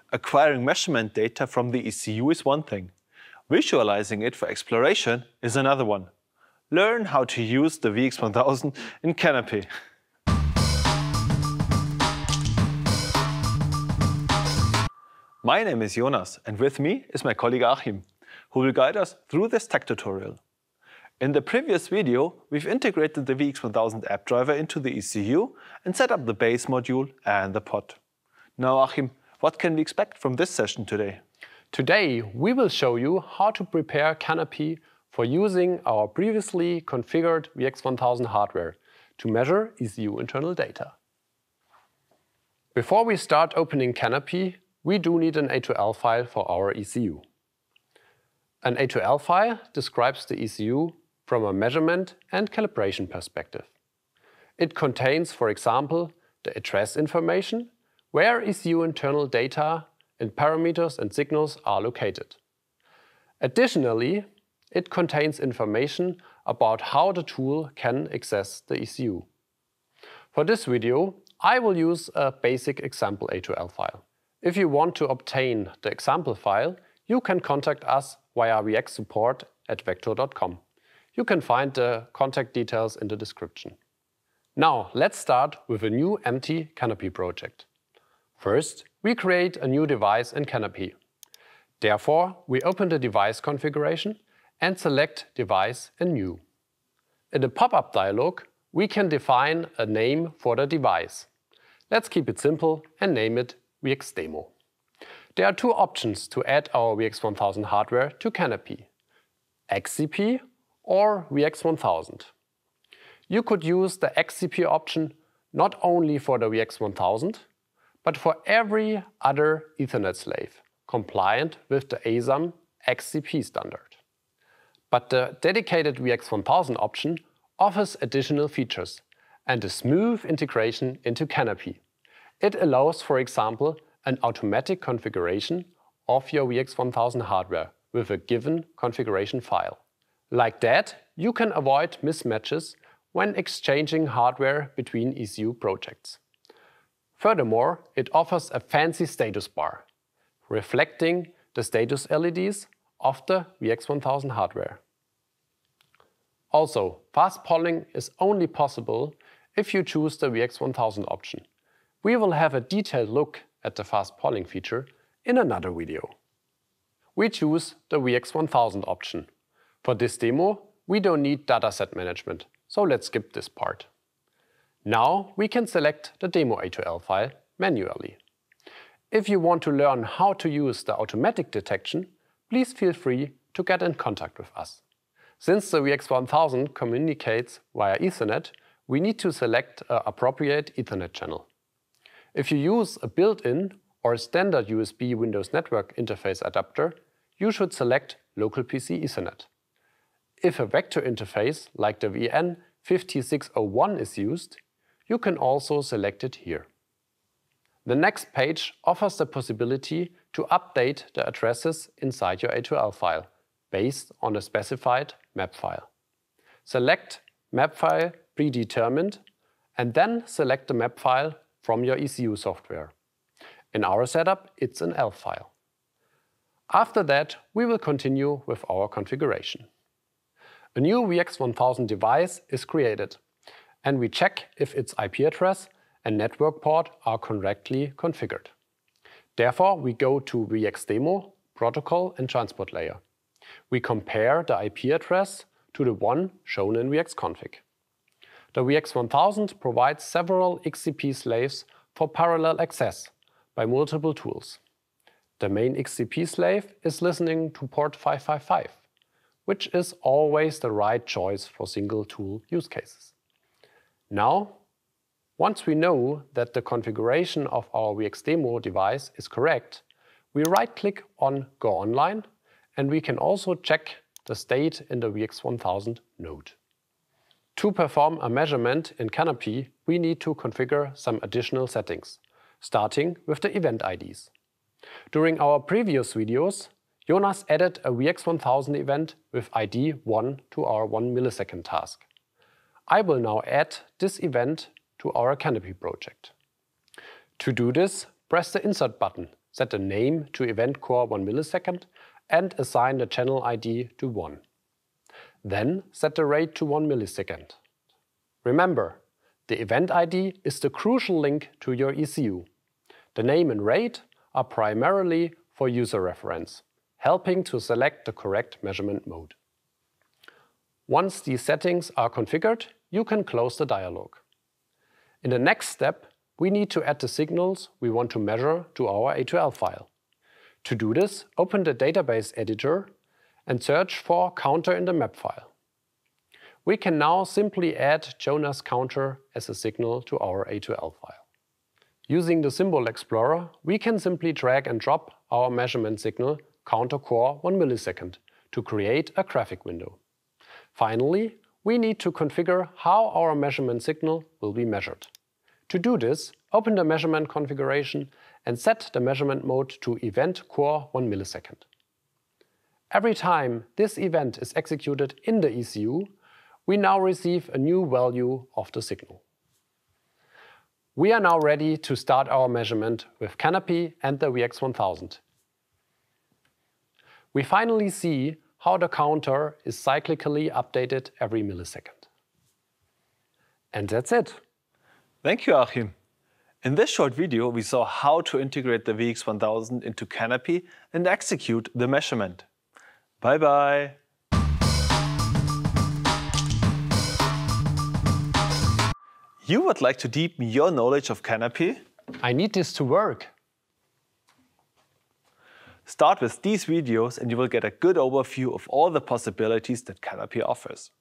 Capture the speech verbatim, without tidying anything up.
Acquiring measurement data from the E C U is one thing. Visualizing it for exploration is another one. Learn how to use the V X one thousand in CANape. My name is Jonas, and with me is my colleague Achim, who will guide us through this tech tutorial. In the previous video, we've integrated the V X one thousand app driver into the E C U and set up the base module and the pod. Now, Achim, what can we expect from this session today? Today, we will show you how to prepare CANape for using our previously configured V X one thousand hardware to measure E C U internal data. Before we start opening CANape, we do need an A two L file for our E C U. An A two L file describes the E C U from a measurement and calibration perspective. It contains, for example, the address information, where E C U internal data and parameters and signals are located. Additionally, it contains information about how the tool can access the E C U. For this video, I will use a basic example A two L file. If you want to obtain the example file, you can contact us via v x support at vector dot com. You can find the contact details in the description. Now, let's start with a new empty CANape project. First, we create a new device in CANape. Therefore, we open the device configuration and select Device and New. In the pop-up dialog, we can define a name for the device. Let's keep it simple and name it V X Demo. There are two options to add our V X one thousand hardware to CANape: X C P or V X one thousand. You could use the X C P option not only for the V X one thousand, but for every other Ethernet slave compliant with the A S A M X C P standard. But the dedicated V X one thousand option offers additional features and a smooth integration into CANape. It allows, for example, an automatic configuration of your V X one thousand hardware with a given configuration file. Like that, you can avoid mismatches when exchanging hardware between E C U projects. Furthermore, it offers a fancy status bar, reflecting the status L E Ds of the V X one thousand hardware. Also, fast polling is only possible if you choose the V X one thousand option. We will have a detailed look at the fast polling feature in another video. We choose the V X one thousand option. For this demo, we don't need dataset management, so let's skip this part. Now we can select the demo A two L file manually. If you want to learn how to use the automatic detection, please feel free to get in contact with us. Since the V X one thousand communicates via Ethernet, we need to select an appropriate Ethernet channel. If you use a built-in or standard U S B Windows Network Interface adapter, you should select Local P C Ethernet. If a vector interface like the V N five six zero one is used, you can also select it here. The next page offers the possibility to update the addresses inside your A two L file based on a specified map file. Select Map File Predetermined and then select the map file from your E C U software. In our setup, it's an E L F file. After that, we will continue with our configuration. A new V X one thousand device is created, and we check if its I P address and network port are correctly configured. Therefore, we go to V X Demo, Protocol and Transport Layer. We compare the I P address to the one shown in V X config. The V X one thousand provides several X C P slaves for parallel access by multiple tools. The main X C P slave is listening to port five five five, which is always the right choice for single tool use cases. Now, once we know that the configuration of our V X Demo device is correct, we right-click on Go Online, and we can also check the state in the V X one thousand node. To perform a measurement in CANape, we need to configure some additional settings, starting with the event I Ds. During our previous videos, Jonas added a V X one thousand event with I D one to our one millisecond task. I will now add this event to our CANape project. To do this, press the Insert button, set the name to event core one millisecond and assign the channel I D to one. Then set the rate to one millisecond. Remember, the event I D is the crucial link to your E C U. The name and rate are primarily for user reference, helping to select the correct measurement mode. Once these settings are configured, you can close the dialog. In the next step, we need to add the signals we want to measure to our A two L file. To do this, open the database editor and search for counter in the map file. We can now simply add Jonas counter as a signal to our A two L file. Using the Symbol Explorer, we can simply drag and drop our measurement signal counter core one millisecond to create a graphic window. Finally, we need to configure how our measurement signal will be measured. To do this, open the measurement configuration and set the measurement mode to event core one millisecond. Every time this event is executed in the E C U, we now receive a new value of the signal. We are now ready to start our measurement with CANape and the V X one thousand. We finally see how the counter is cyclically updated every millisecond. And that's it. Thank you, Achim. In this short video, we saw how to integrate the V X one thousand into CANape and execute the measurement. Bye-bye. You would like to deepen your knowledge of CANape? I need this to work. Start with these videos and you will get a good overview of all the possibilities that CANape offers.